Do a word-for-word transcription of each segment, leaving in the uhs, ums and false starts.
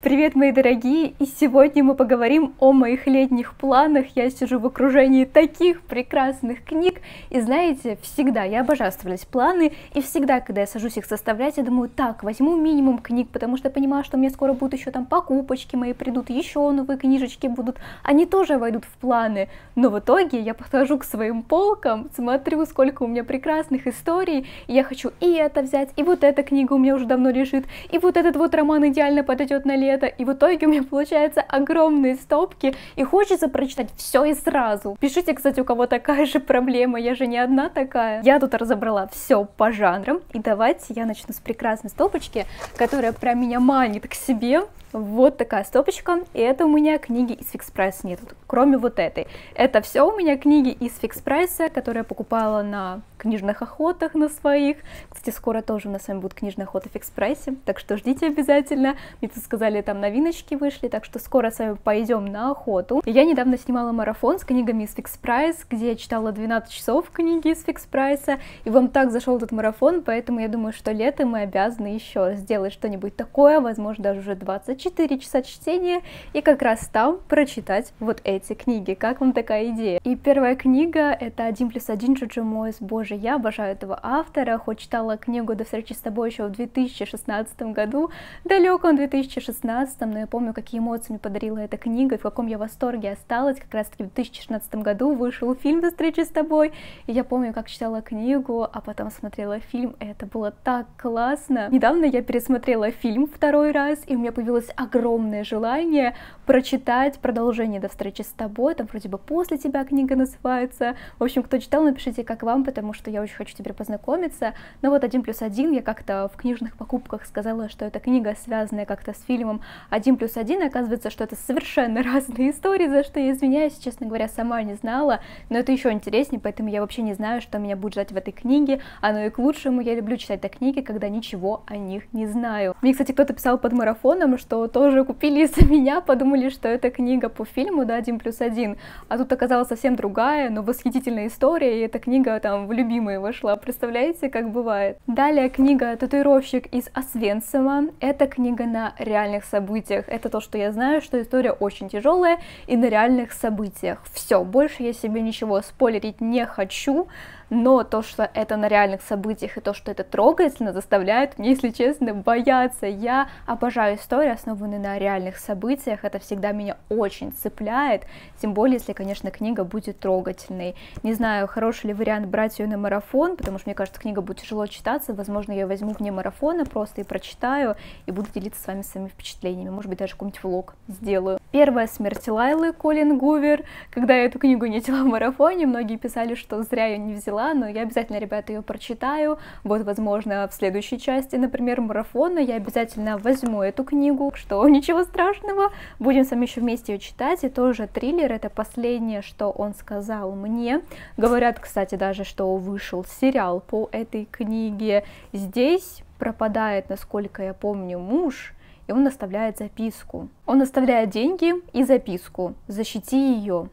Привет, мои дорогие! И сегодня мы поговорим о моих летних планах. Я сижу в окружении таких прекрасных книг. И знаете, всегда, я обожаю составлять планы. И всегда, когда я сажусь их составлять, я думаю, так, возьму минимум книг, потому что я понимаю, что мне скоро будут еще там покупочки мои, придут еще новые книжечки будут. Они тоже войдут в планы. Но в итоге я подхожу к своим полкам, смотрю, сколько у меня прекрасных историй. И я хочу и это взять, и вот эта книга у меня уже давно лежит, и вот этот вот роман идеально подойдет на лето. И в итоге у меня получаются огромные стопки, и хочется прочитать все и сразу. Пишите, кстати, у кого такая же проблема, я же не одна такая. Я тут разобрала все по жанрам, и давайте я начну с прекрасной стопочки, которая прям меня манит к себе. Вот такая стопочка, и это у меня книги из Фикс Прайс нет, кроме вот этой. Это все у меня книги из Фикс Прайса, которые я покупала на книжных охотах на своих. Кстати, скоро тоже у нас с вами будет книжная охота в Фикс Прайсе, так что ждите обязательно. Мне тут сказали, там новиночки вышли, так что скоро с вами пойдем на охоту. Я недавно снимала марафон с книгами из Фикс Прайс, где я читала двенадцать часов книги из Фикс Прайса, и вам так зашел этот марафон, поэтому я думаю, что летом мы обязаны еще сделать что-нибудь такое, возможно, даже уже двадцать четыре часа чтения, и как раз там прочитать вот эти книги. Как вам такая идея? И первая книга — это «Один плюс один» Джоджо Моyes. Боже, я обожаю этого автора, хоть читала книгу «До встречи с тобой» еще в две тысячи шестнадцатом году, далеком две тысячи шестнадцатом, но я помню, какие эмоции мне подарила эта книга, и в каком я восторге осталась. Как раз таки в две тысячи шестнадцатом году вышел фильм «До встречи с тобой», и я помню, как читала книгу, а потом смотрела фильм, и это было так классно. Недавно я пересмотрела фильм второй раз, и у меня появилось огромное желание прочитать продолжение «До встречи с тобой», там вроде бы «После тебя» книга называется. В общем, кто читал, напишите, как вам, потому что я очень хочу теперь познакомиться. Но вот «Один плюс один» я как-то в книжных покупках сказала, что эта книга связанная как-то с фильмом «Один плюс один», и оказывается, что это совершенно разные истории, за что я извиняюсь, честно говоря, сама не знала, но это еще интереснее, поэтому я вообще не знаю, что меня будет ждать в этой книге. Оно и к лучшему, я люблю читать такие книги, когда ничего о них не знаю. Мне, кстати, кто-то писал под марафоном, что тоже купили из-за меня, подумали, что это книга по фильму, да, «Один плюс один», а тут оказалась совсем другая, но восхитительная история, и эта книга там в любимые вошла, представляете, как бывает. Далее книга «Татуировщик из Освенцима», это книга на реальных событиях, это то, что я знаю, что история очень тяжелая и на реальных событиях. Все, больше я себе ничего спойлерить не хочу, но то, что это на реальных событиях и то, что это трогательно, заставляет меня, если честно, бояться. Я обожаю истории, основанные на реальных событиях, это всегда меня очень цепляет, тем более, если, конечно, книга будет трогательной. Не знаю, хороший ли вариант брать ее на марафон, потому что, мне кажется, книга будет тяжело читаться, возможно, я ее возьму вне марафона просто и прочитаю, и буду делиться с вами своими впечатлениями, может быть, даже какой-нибудь влог сделаю. Первая смерть Лайлы, Колин Гувер. Когда я эту книгу не взяла в марафоне, многие писали, что зря ее не взяла, но я обязательно, ребята, ее прочитаю. Вот, возможно, в следующей части, например, марафона, я обязательно возьму эту книгу, что ничего страшного, будем с вами еще вместе ее читать. И тоже триллер, это последнее, что он сказал мне. Говорят, кстати, даже, что вышел сериал по этой книге. Здесь пропадает, насколько я помню, муж, и он оставляет записку. Он оставляет деньги и записку: «Защити ее».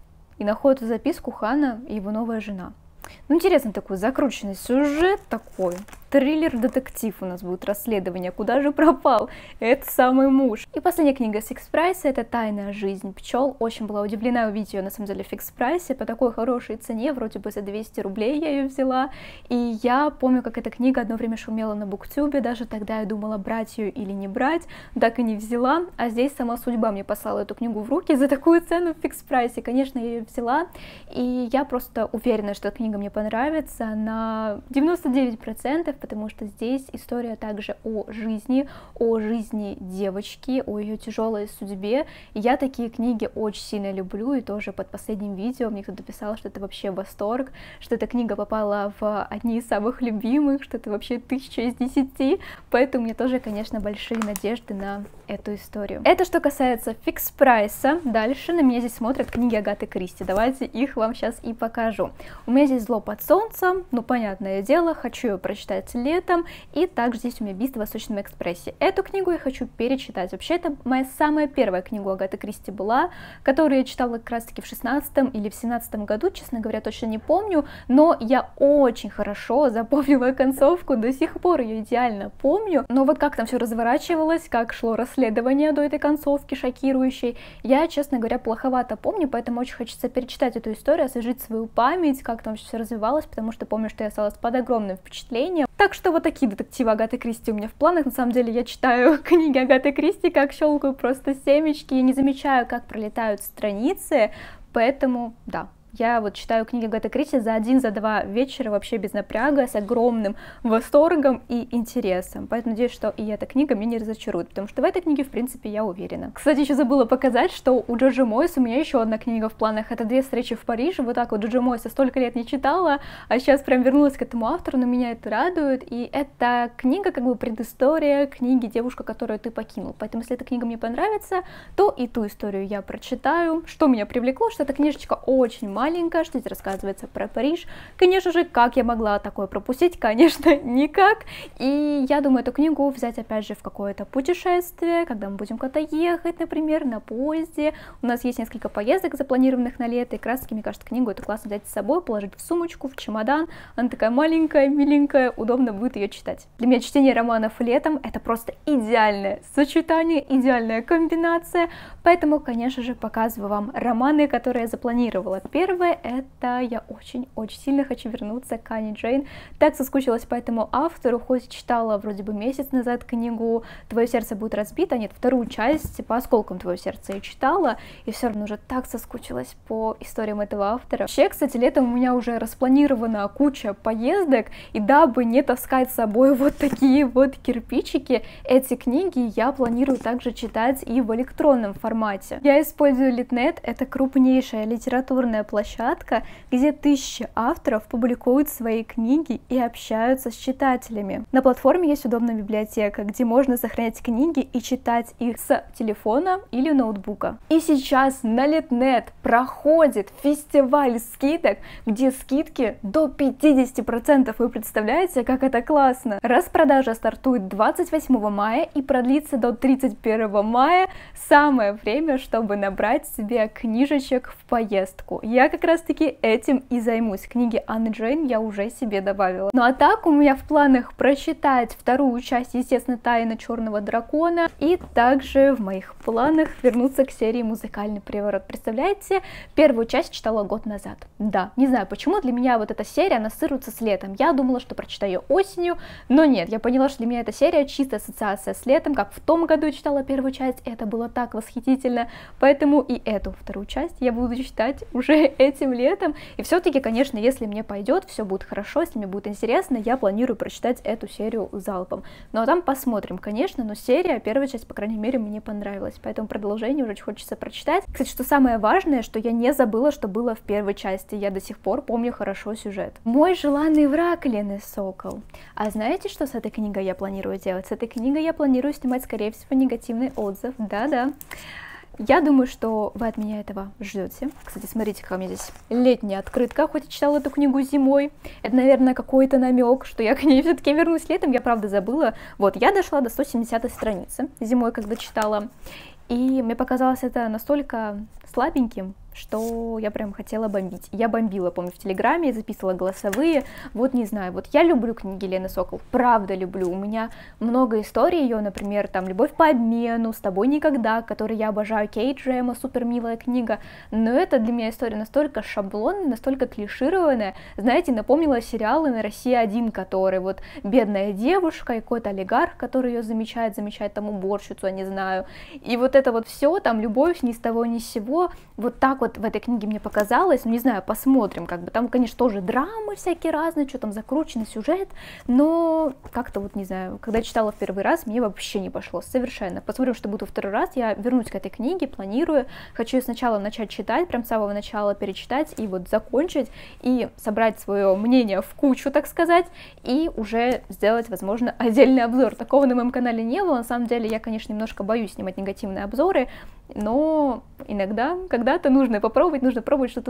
И находит записку Хана и его новая жена. Ну, интересно, такой закрученный сюжет такой. Триллер-детектив у нас будет, расследование. Куда же пропал этот самый муж? И последняя книга с Фикс Прайса — это «Тайная жизнь пчел». Очень была удивлена увидеть ее, на самом деле, в Фикс Прайсе по такой хорошей цене, вроде бы за двести рублей я ее взяла. И я помню, как эта книга одно время шумела на Буктюбе, даже тогда я думала, брать ее или не брать, так и не взяла. А здесь сама судьба мне послала эту книгу в руки за такую цену в Фикс Прайсе. Конечно, я ее взяла, и я просто уверена, что эта книга мне понравится на девяносто девять процентов, потому что здесь история также о жизни, о жизни девочки, о ее тяжелой судьбе. И я такие книги очень сильно люблю, и тоже под последним видео мне кто-то писал, что это вообще восторг, что эта книга попала в одни из самых любимых, что это вообще тысяча из десяти, поэтому у меня тоже, конечно, большие надежды на эту историю. Это что касается Фикс Прайса. Дальше на меня здесь смотрят книги Агаты Кристи, давайте их вам сейчас и покажу. У меня здесь «Зло под солнцем», ну, понятное дело, хочу ее прочитать читать летом, и также здесь у меня «Убийство в Восточном экспрессе». Эту книгу я хочу перечитать. Вообще, это моя самая первая книга у Агаты Кристи была, которую я читала как раз-таки в шестнадцатом или в семнадцатом году, честно говоря, точно не помню, но я очень хорошо запомнила концовку, до сих пор ее идеально помню, но вот как там все разворачивалось, как шло расследование до этой концовки шокирующей, я, честно говоря, плоховато помню, поэтому очень хочется перечитать эту историю, освежить свою память, как там все развивалось, потому что помню, что я осталась под огромным впечатлением. Так что вот такие детективы Агаты Кристи у меня в планах. На самом деле я читаю книги Агаты Кристи, как щелкаю просто семечки, и не замечаю, как пролетают страницы, поэтому да. Я вот читаю книги Агаты Кристи за один, за два вечера вообще без напряга, с огромным восторгом и интересом. Поэтому надеюсь, что и эта книга меня не разочарует, потому что в этой книге, в принципе, я уверена. Кстати, еще забыла показать, что у Джоджо Мойс у меня еще одна книга в планах. Это «Две встречи в Париже». Вот так вот Джоджо Мойса столько лет не читала, а сейчас прям вернулась к этому автору, но меня это радует. И это книга, как бы предыстория книги «Девушка, которую ты покинул». Поэтому, если эта книга мне понравится, то и ту историю я прочитаю. Что меня привлекло, что эта книжечка очень маленькая, маленькая, что здесь рассказывается про Париж. Конечно же, как я могла такое пропустить? Конечно, никак. И я думаю, эту книгу взять, опять же, в какое-то путешествие, когда мы будем куда-то ехать, например, на поезде. У нас есть несколько поездок запланированных на лето, и как раз таки, мне кажется, книгу это классно взять с собой, положить в сумочку, в чемодан. Она такая маленькая, миленькая, удобно будет ее читать. Для меня чтение романов летом — это просто идеальное сочетание, идеальная комбинация, поэтому, конечно же, показываю вам романы, которые я запланировала. Первое — это я очень-очень сильно хочу вернуться к Ане Джейн. Так соскучилась по этому автору, хоть читала вроде бы месяц назад книгу «Твое сердце будет разбито», нет, вторую часть «По осколкам твоего сердца» я читала, и все равно уже так соскучилась по историям этого автора. Вообще, кстати, летом у меня уже распланирована куча поездок, и дабы не таскать с собой вот такие вот кирпичики, эти книги я планирую также читать и в электронном формате. Я использую Литнет, это крупнейшая литературная площадка, где тысячи авторов публикуют свои книги и общаются с читателями. На платформе есть удобная библиотека, где можно сохранять книги и читать их с телефона или ноутбука. И сейчас на Литнет проходит фестиваль скидок, где скидки до пятидесяти процентов. Вы представляете, как это классно? Распродажа стартует двадцать восьмого мая и продлится до тридцать первого мая. Самое время, чтобы набрать себе книжечек в поездку. Я как раз таки этим и займусь. Книги Анны Джейн я уже себе добавила. Ну а так у меня в планах прочитать вторую часть, естественно, «Тайны черного дракона», и также в моих планах вернуться к серии «Музыкальный приворот». Представляете, первую часть читала год назад. Да, не знаю почему, для меня вот эта серия, она ассоциируется с летом. Я думала, что прочитаю ее осенью, но нет, я поняла, что для меня эта серия чистая ассоциация с летом, как в том году я читала первую часть, это было так восхитительно, поэтому и эту вторую часть я буду читать уже этим летом. И все-таки, конечно, если мне пойдет, все будет хорошо, если мне будет интересно, я планирую прочитать эту серию залпом. Ну а там посмотрим, конечно, но серия, первая часть, по крайней мере, мне понравилась, поэтому продолжение уже очень хочется прочитать. Кстати, что самое важное, что я не забыла, что было в первой части, я до сих пор помню хорошо сюжет. «Мой желанный враг» Лены Сокол. А знаете, что с этой книгой я планирую делать? С этой книгой я планирую снимать, скорее всего, негативный отзыв, да-да. Я думаю, что вы от меня этого ждете. Кстати, смотрите, какая у меня здесь летняя открытка, хоть и читала эту книгу зимой. Это, наверное, какой-то намек, что я к ней все-таки вернусь летом. Я правда забыла. Вот, я дошла до сто семидесятой страницы зимой, когда читала. И мне показалось это настолько слабеньким, что я прям хотела бомбить. Я бомбила, помню, в Телеграме, записывала голосовые. Вот не знаю, вот я люблю книги Лены Сокол, правда люблю. У меня много историй ее, например, там «Любовь по обмену», «С тобой никогда», который я обожаю, Кейт Джема, супер милая книга. Но это для меня история настолько шаблонная, настолько клишированная. Знаете, напомнила сериалы на Россия один, который вот бедная девушка и какой-то олигарх, который ее замечает, замечает там уборщицу, я не знаю. И вот это вот все, там любовь ни с того ни с сего, вот так вот в этой книге мне показалось, ну не знаю, посмотрим, как бы там, конечно, тоже драмы всякие разные, что там закрученный сюжет, но как-то вот, не знаю, когда читала в первый раз, мне вообще не пошло, совершенно. Посмотрим, что будет во второй раз, я вернусь к этой книге, планирую, хочу сначала начать читать, прям с самого начала перечитать и вот закончить, и собрать свое мнение в кучу, так сказать, и уже сделать, возможно, отдельный обзор. Такого на моем канале не было, на самом деле, я, конечно, немножко боюсь снимать негативные обзоры, но иногда, когда-то нужно попробовать, нужно пробовать что-то новое.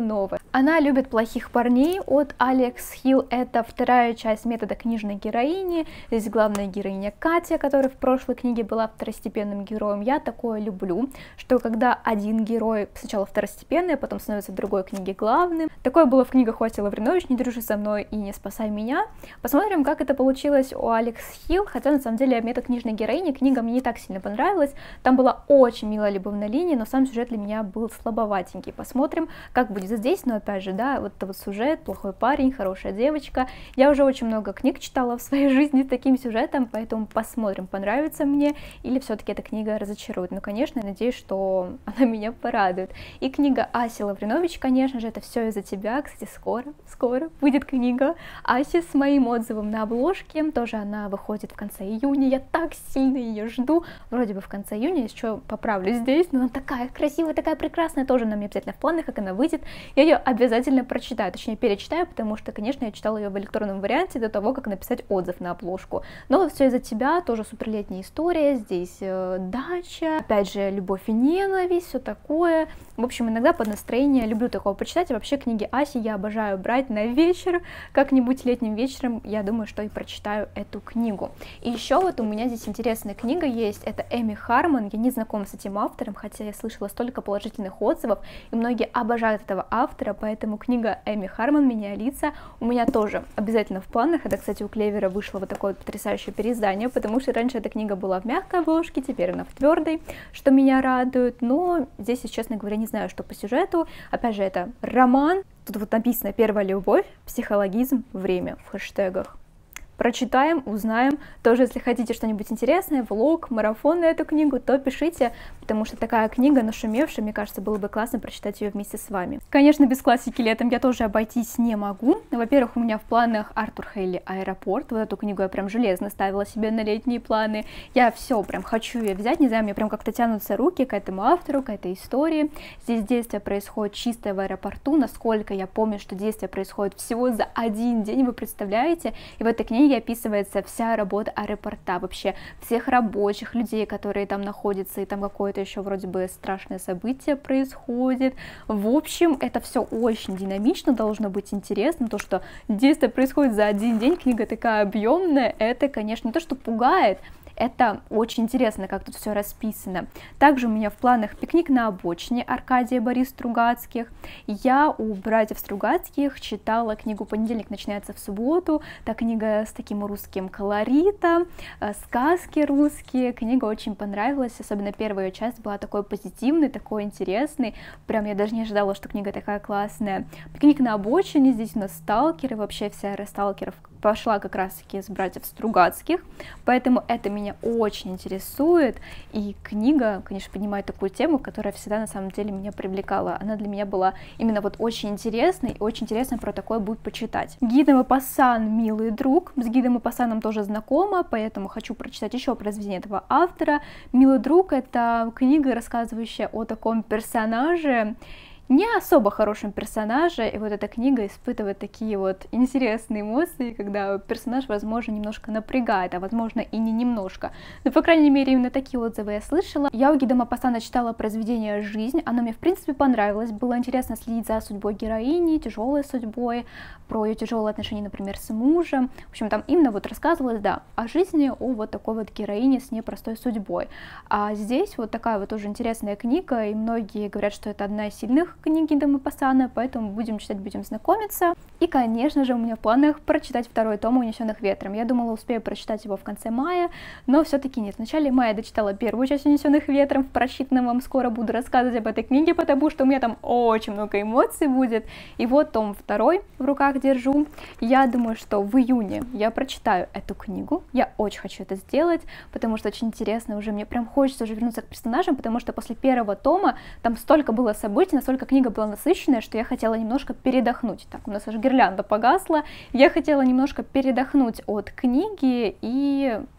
Она любит плохих парней от Алекс Хилл. Это вторая часть метода книжной героини. Здесь главная героиня Катя, которая в прошлой книге была второстепенным героем. Я такое люблю, что когда один герой сначала второстепенный, а потом становится в другой книге главным. Такое было в книгах у Аси Лавринович «Не дружи со мной и не спасай меня». Посмотрим, как это получилось у Алекс Хилл. Хотя, на самом деле, метод книжной героини книга мне не так сильно понравилась. Там была очень милая любовная линия, но сам сюжет для меня был слабоватенький. Посмотрим, как будет здесь. Но опять же, да, вот это вот сюжет, плохой парень, хорошая девочка. Я уже очень много книг читала в своей жизни с таким сюжетом, поэтому посмотрим, понравится мне или все-таки эта книга разочарует. Ну, конечно, я надеюсь, что она меня порадует. И книга Аси Лавринович, конечно же, это все из-за тебя. Кстати, скоро, скоро будет книга Аси с моим отзывом на обложке. Тоже она выходит в конце июня. Я так сильно ее жду. Вроде бы в конце июня, еще поправлю здесь, но она такая красивая, такая прекрасная. Тоже она мне обязательно в планах, как она выйдет. Я ее обязательно прочитаю, точнее перечитаю, потому что, конечно, я читала ее в электронном варианте до того, как написать отзыв на обложку. Но все из-за тебя, тоже суперлетняя история, здесь э, дача, опять же, любовь и ненависть, все такое. В общем, иногда под настроение люблю такого почитать, и вообще книги Аси я обожаю брать на вечер, как-нибудь летним вечером, я думаю, что и прочитаю эту книгу. И еще вот у меня здесь интересная книга есть, это Эми Хармон, я не знакома с этим автором, хотя я слышала столько положительных отзывов, и многие обожают этого автора, поэтому книга Эми Хармон «Меняя лица» у меня тоже обязательно в планах. Это, кстати, у Клевера вышло вот такое вот потрясающее переиздание, потому что раньше эта книга была в мягкой обложке, теперь она в твердой, что меня радует. Но здесь, если честно говоря, не знаю, что по сюжету. Опять же, это роман. Тут вот написано «Первая любовь, психологизм, время» в хэштегах. Прочитаем, узнаем. Тоже, если хотите что-нибудь интересное, влог, марафон на эту книгу, то пишите, потому что такая книга нашумевшая, мне кажется, было бы классно прочитать ее вместе с вами. Конечно, без классики летом я тоже обойтись не могу. Во-первых, у меня в планах Артур Хейли «Аэропорт». Вот эту книгу я прям железно ставила себе на летние планы. Я все прям хочу ее взять, не знаю, мне прям как-то тянутся руки к этому автору, к этой истории. Здесь действие происходит чисто в аэропорту, насколько я помню, что действие происходит всего за один день, вы представляете? И в этой книге описывается вся работа аэропорта, вообще всех рабочих, людей, которые там находятся, и там какое-то еще вроде бы страшное событие происходит. В общем, это все очень динамично, должно быть интересно. То, что действие происходит за один день, книга такая объемная, это, конечно, не то, что пугает, это очень интересно, как тут все расписано. Также у меня в планах «Пикник на обочине» Аркадия Борис Стругацких. Я у братьев Стругацких читала книгу «Понедельник начинается в субботу». Это книга с таким русским колоритом, сказки русские. Книга очень понравилась, особенно первая ее часть была такой позитивной, такой интересной. Прям я даже не ожидала, что книга такая классная. «Пикник на обочине», здесь у нас сталкеры, вообще вся эра сталкеров пошла как раз-таки из братьев Стругацких, поэтому это меня очень интересует, и книга, конечно, поднимает такую тему, которая всегда на самом деле меня привлекала. Она для меня была именно вот очень интересной, и очень интересно про такое будет почитать. Ги де Мопассан «Милый друг». С Ги де Мопассаном тоже знакома, поэтому хочу прочитать еще произведение этого автора. «Милый друг» — это книга, рассказывающая о таком персонаже, не особо хорошем персонаже, и вот эта книга испытывает такие вот интересные эмоции, когда персонаж, возможно, немножко напрягает, а возможно и не немножко. Но, по крайней мере, именно такие отзывы я слышала. Я у Ги де Мопассана читала произведение «Жизнь», оно мне, в принципе, понравилось, было интересно следить за судьбой героини, тяжелой судьбой, про ее тяжелые отношения, например, с мужем. В общем, там именно вот рассказывалось, да, о жизни, о вот такой вот героине с непростой судьбой. А здесь вот такая вот тоже интересная книга, и многие говорят, что это одна из сильных книги Ги де Мопассана, поэтому будем читать, будем знакомиться. И, конечно же, у меня в планах прочитать второй том «Унесенных ветром». Я думала, успею прочитать его в конце мая, но все-таки нет. В начале мая я дочитала первую часть «Унесенных ветром», в прочитанном вам скоро буду рассказывать об этой книге, потому что у меня там очень много эмоций будет. И вот том второй в руках держу. Я думаю, что в июне я прочитаю эту книгу. Я очень хочу это сделать, потому что очень интересно уже, мне прям хочется уже вернуться к персонажам, потому что после первого тома там столько было событий, настолько книга была насыщенная, что я хотела немножко передохнуть. Так, у нас аж гирлянда погасла. Я хотела немножко передохнуть от книги и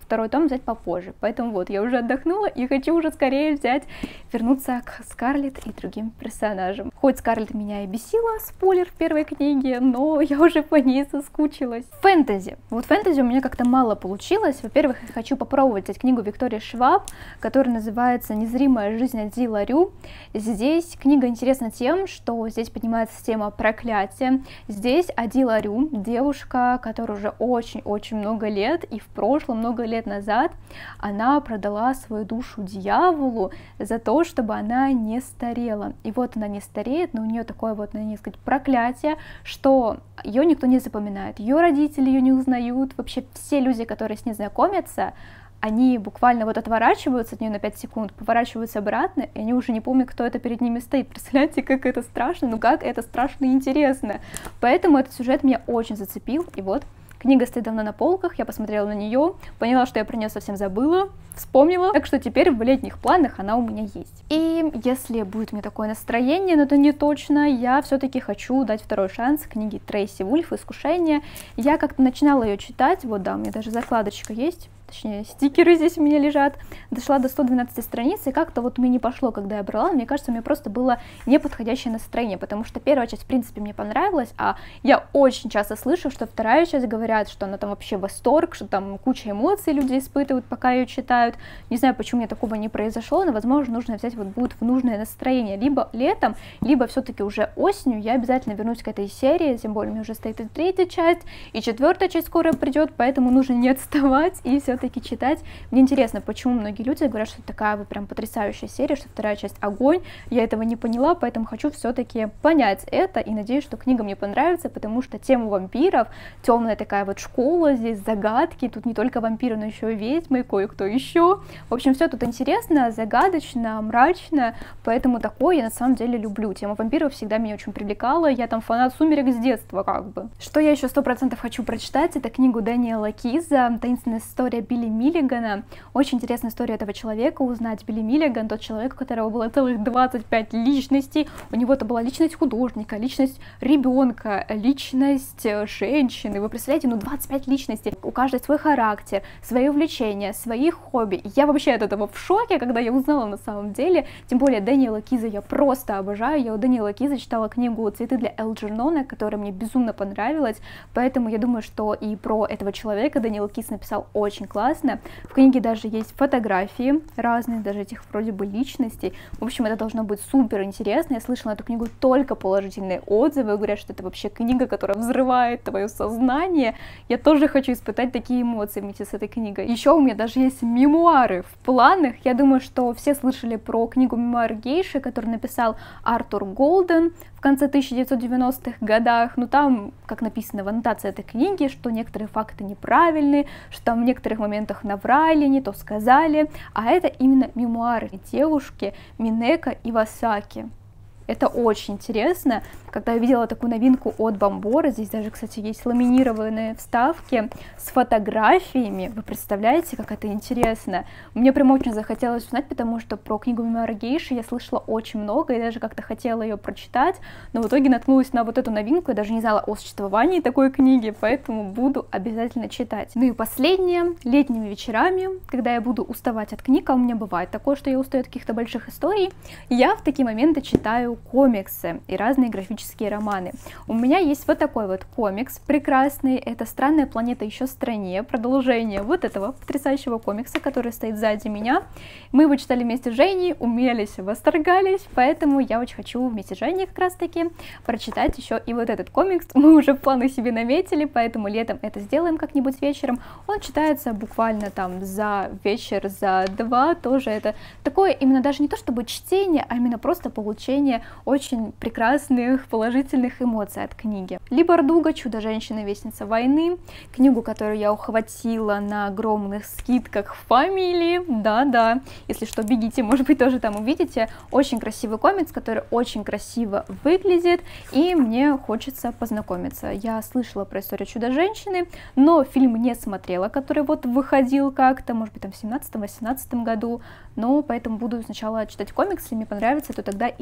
второй том взять попозже. Поэтому вот, я уже отдохнула и хочу уже скорее взять, вернуться к Скарлетт и другим персонажам. Хоть Скарлетт меня и бесила, спойлер в первой книге, но я уже по ней соскучилась. Фэнтези. Вот фэнтези у меня как-то мало получилось. Во-первых, я хочу попробовать взять книгу Виктории Шваб, которая называется «Незримая жизнь Ади Ларю». Здесь книга интересна тем, что здесь поднимается тема проклятия. Здесь Ади Ларю, девушка, которая уже очень-очень много лет, и в прошлом, много лет назад, она продала свою душу дьяволу за то, чтобы она не старела. И вот она не стареет, но у нее такое вот, наверное, сказать, проклятие, что ее никто не запоминает, ее родители ее не узнают, вообще все люди, которые с ней знакомятся, они буквально вот отворачиваются от нее на пять секунд, поворачиваются обратно, и они уже не помнят, кто это перед ними стоит. Представляете, как это страшно, ну как это страшно и интересно. Поэтому этот сюжет меня очень зацепил, и вот книга стоит давно на полках, я посмотрела на нее, поняла, что я про нее совсем забыла, вспомнила, так что теперь в летних планах она у меня есть. И если будет мне такое настроение, но это не точно, я все-таки хочу дать второй шанс книге Трейси Вульф «Искушение». Я как-то начинала ее читать, вот да, у меня даже закладочка есть, точнее, стикеры здесь у меня лежат, дошла до сто двенадцатой страницы, и как-то вот мне не пошло, когда я брала, мне кажется, у меня просто было неподходящее настроение, потому что первая часть, в принципе, мне понравилась, а я очень часто слышу, что вторая часть говорят, что она там вообще восторг, что там куча эмоций люди испытывают, пока ее читают. Не знаю, почему мне такого не произошло, но, возможно, нужно взять вот будет в нужное настроение, либо летом, либо все-таки уже осенью. Я обязательно вернусь к этой серии, тем более у меня уже стоит и третья часть, и четвертая часть скоро придет, поэтому нужно не отставать и все-таки читать. Мне интересно, почему многие люди говорят, что это такая вот прям потрясающая серия, что вторая часть огонь. Я этого не поняла, поэтому хочу все-таки понять это и надеюсь, что книга мне понравится, потому что тема вампиров, темная такая вот школа, здесь загадки, тут не только вампиры, но еще и ведьмы, и кое-кто еще. В общем, все тут интересно, загадочно, мрачно, поэтому такое я на самом деле люблю. Тема вампиров всегда меня очень привлекала, я там фанат «Сумерек» с детства как бы. Что я еще сто процентов хочу прочитать, это книгу Дэниела Киза «Таинственная история Билли Миллигана». Очень интересная история этого человека, узнать. Билли Миллиган, тот человек, у которого было целых двадцать пять личностей, у него-то была личность художника, личность ребенка, личность женщины, вы представляете, ну двадцать пять личностей, у каждой свой характер, свои увлечения, свои хобби. Я вообще от этого в шоке, когда я узнала на самом деле, тем более Дэниела Киза я просто обожаю, я у Дэниела Киза читала книгу «Цветы для Элджернона», которая мне безумно понравилась, поэтому я думаю, что и про этого человека Дэниел Киз написал очень классно. В книге даже есть фотографии разных, даже этих вроде бы личностей. В общем, это должно быть супер интересно. Я слышала эту книгу только положительные отзывы, говорят, что это вообще книга, которая взрывает твое сознание. Я тоже хочу испытать такие эмоции вместе с этой книгой. Еще у меня даже есть мемуары в планах. Я думаю, что все слышали про книгу «Мемуары гейши», которую написал Артур Голден в конце тысяча девятьсот девяностых годах. Ну там, как написано в аннотации этой книги, что некоторые факты неправильны, что там в некоторых моментах наврали, не то сказали, а это именно мемуары девушки Минеко Ивасаки. Это очень интересно, когда я видела такую новинку от Бомбора, здесь даже, кстати, есть ламинированные вставки с фотографиями, вы представляете, как это интересно? Мне прям очень захотелось узнать, потому что про книгу «Мемуары гейши» я слышала очень много, и даже как-то хотела ее прочитать, но в итоге наткнулась на вот эту новинку, я даже не знала о существовании такой книги, поэтому буду обязательно читать. Ну и последнее, летними вечерами, когда я буду уставать от книг, а у меня бывает такое, что я устаю от каких-то больших историй, я в такие моменты читаю комиксы и разные графические романы. У меня есть вот такой вот комикс прекрасный, это «Странная планета еще в стране», продолжение вот этого потрясающего комикса, который стоит сзади меня. Мы его читали вместе с Женей, умилялись, восторгались, поэтому я очень хочу вместе с Женей как раз таки прочитать еще и вот этот комикс. Мы уже планы себе наметили, поэтому летом это сделаем как-нибудь вечером. Он читается буквально там за вечер, за два, тоже это такое именно даже не то чтобы чтение, а именно просто получение очень прекрасных положительных эмоций от книги. Ли Бардуго «Чудо-женщина. Вестница войны», книгу, которую я ухватила на огромных скидках в Фамилии, да-да, если что, бегите, может быть, тоже там увидите. Очень красивый комикс, который очень красиво выглядит, и мне хочется познакомиться. Я слышала про историю Чудо-женщины, но фильм не смотрела, который вот выходил как-то, может быть, там в семнадцатом-восемнадцатом году, но поэтому буду сначала читать комикс, если мне понравится, то тогда и фильм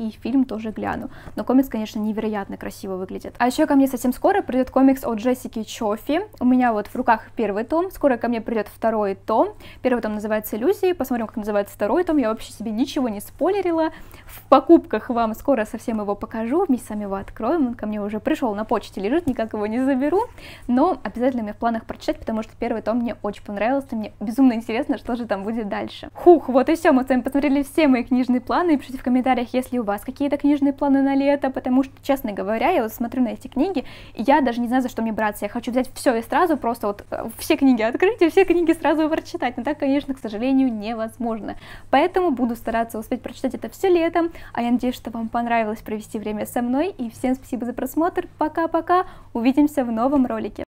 тоже гляну. Но комикс, конечно, невероятно красиво выглядит. А еще ко мне совсем скоро придет комикс от Джессики Чофи. У меня вот в руках первый том, скоро ко мне придет второй том. Первый том называется «Иллюзии», посмотрим, как называется второй том. Я вообще себе ничего не спойлерила. В покупках вам скоро совсем его покажу, вместе с вами его откроем. Он ко мне уже пришел, на почте лежит, никак его не заберу. Но обязательно мне в планах прочитать, потому что первый том мне очень понравился. Мне безумно интересно, что же там будет дальше. Хух, вот и все, мы с вами посмотрели все мои книжные планы. Пишите в комментариях, если у вас какие-то книжные планы на лето, потому что, честно говоря, я вот смотрю на эти книги, и я даже не знаю, за что мне браться. Я хочу взять все и сразу просто вот все книги открыть и все книги сразу прочитать. Но так, конечно, к сожалению, невозможно. Поэтому буду стараться успеть прочитать это все летом. А я надеюсь, что вам понравилось провести время со мной. И всем спасибо за просмотр. Пока-пока. Увидимся в новом ролике.